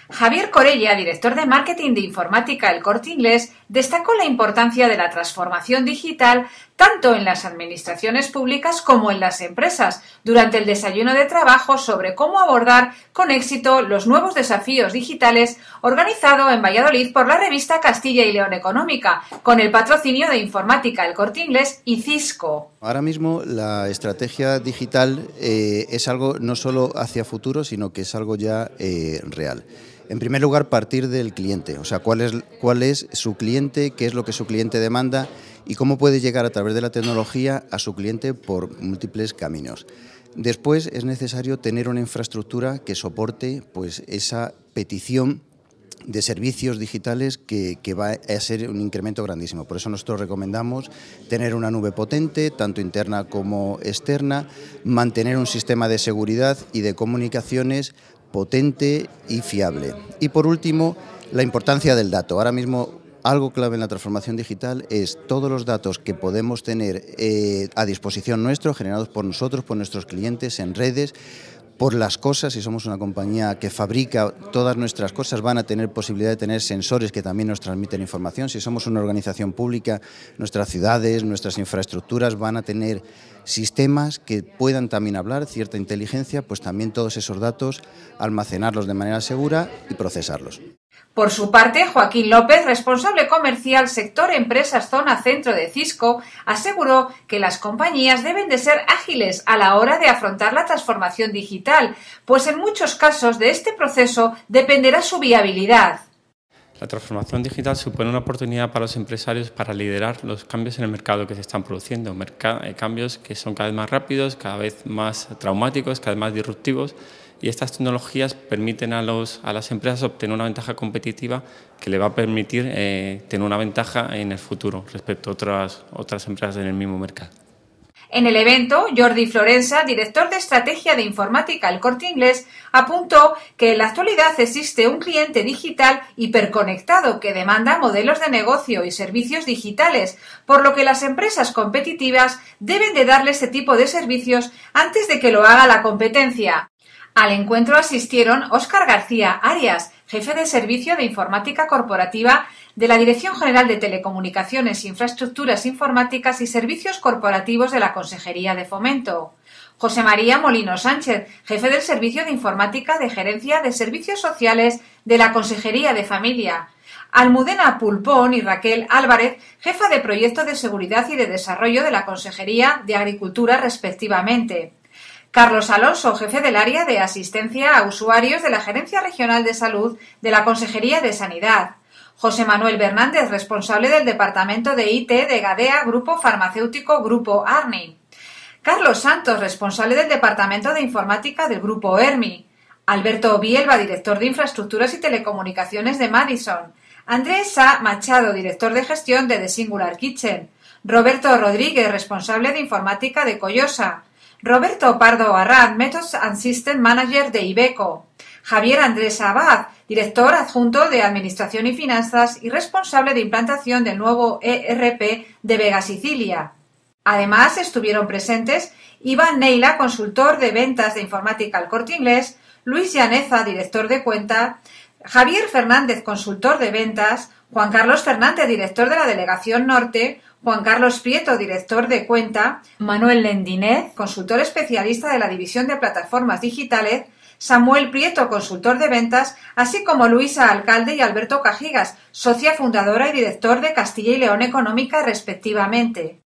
Javier Corella, director de marketing de informática del Corte Inglés, destacó la importancia de la transformación digital tanto en las administraciones públicas como en las empresas durante el desayuno de trabajo sobre cómo abordar con éxito los nuevos desafíos digitales organizado en Valladolid por la revista Castilla y León Económica con el patrocinio de Informática del Corte Inglés y Cisco. Ahora mismo la estrategia digital es algo no solo hacia futuro, sino que es algo ya real. En primer lugar, partir del cliente, o sea, cuál es su cliente, qué es lo que su cliente demanda y cómo puede llegar a través de la tecnología a su cliente por múltiples caminos. Después es necesario tener una infraestructura que soporte pues, esa petición de servicios digitales que va a ser un incremento grandísimo. Por eso nosotros recomendamos tener una nube potente, tanto interna como externa, mantener un sistema de seguridad y de comunicaciones potente y fiable. Y por último, la importancia del dato. Ahora mismo algo clave en la transformación digital es todos los datos que podemos tener a disposición nuestro, generados por nosotros, por nuestros clientes, en redes, por las cosas. Si somos una compañía que fabrica todas nuestras cosas, van a tener posibilidad de tener sensores que también nos transmiten información. Si somos una organización pública, nuestras ciudades, nuestras infraestructuras van a tener sistemas que puedan también hablar, cierta inteligencia, pues también todos esos datos, almacenarlos de manera segura y procesarlos. Por su parte, Joaquín López, responsable comercial sector empresas zona centro de Cisco, aseguró que las compañías deben de ser ágiles a la hora de afrontar la transformación digital, pues en muchos casos de este proceso dependerá su viabilidad. La transformación digital supone una oportunidad para los empresarios para liderar los cambios en el mercado que se están produciendo, cambios que son cada vez más rápidos, cada vez más traumáticos, cada vez más disruptivos, y estas tecnologías permiten a las empresas obtener una ventaja competitiva que le va a permitir tener una ventaja en el futuro respecto a otras empresas en el mismo mercado. En el evento, Jordi Florensa, director de Estrategia de Informática del Corte Inglés, apuntó que en la actualidad existe un cliente digital hiperconectado que demanda modelos de negocio y servicios digitales, por lo que las empresas competitivas deben de darle este tipo de servicios antes de que lo haga la competencia. Al encuentro asistieron Óscar García Arias, jefe de Servicio de Informática Corporativa de la Dirección General de Telecomunicaciones, Infraestructuras Informáticas y Servicios Corporativos de la Consejería de Fomento. José María Molino Sánchez, jefe del Servicio de Informática de Gerencia de Servicios Sociales de la Consejería de Familia. Almudena Pulpón y Raquel Álvarez, jefa de Proyecto de Seguridad y de Desarrollo de la Consejería de Agricultura, respectivamente. Carlos Alonso, jefe del área de asistencia a usuarios de la Gerencia Regional de Salud de la Consejería de Sanidad. José Manuel Bernández, responsable del Departamento de IT de Gadea, Grupo Farmacéutico Grupo Arni. Carlos Santos, responsable del Departamento de Informática del Grupo ERMI. Alberto Bielba, director de Infraestructuras y Telecomunicaciones de Madison. Andrés A. Machado, director de Gestión de The Singular Kitchen. Roberto Rodríguez, responsable de Informática de Collosa. Roberto Pardo Arrad, Methods and System Manager de Iveco. Javier Andrés Abad, director adjunto de Administración y Finanzas y responsable de implantación del nuevo ERP de Vega Sicilia. Además, estuvieron presentes Iván Neila, consultor de ventas de Informática al Corte Inglés, Luis Llaneza, director de cuenta, Javier Fernández, consultor de ventas, Juan Carlos Fernández, director de la Delegación Norte, Juan Carlos Prieto, director de cuenta, Manuel Lendinez, consultor especialista de la División de Plataformas Digitales, Samuel Prieto, consultor de ventas, así como Luisa Alcalde y Alberto Cajigas, socia fundadora y director de Castilla y León Económica, respectivamente.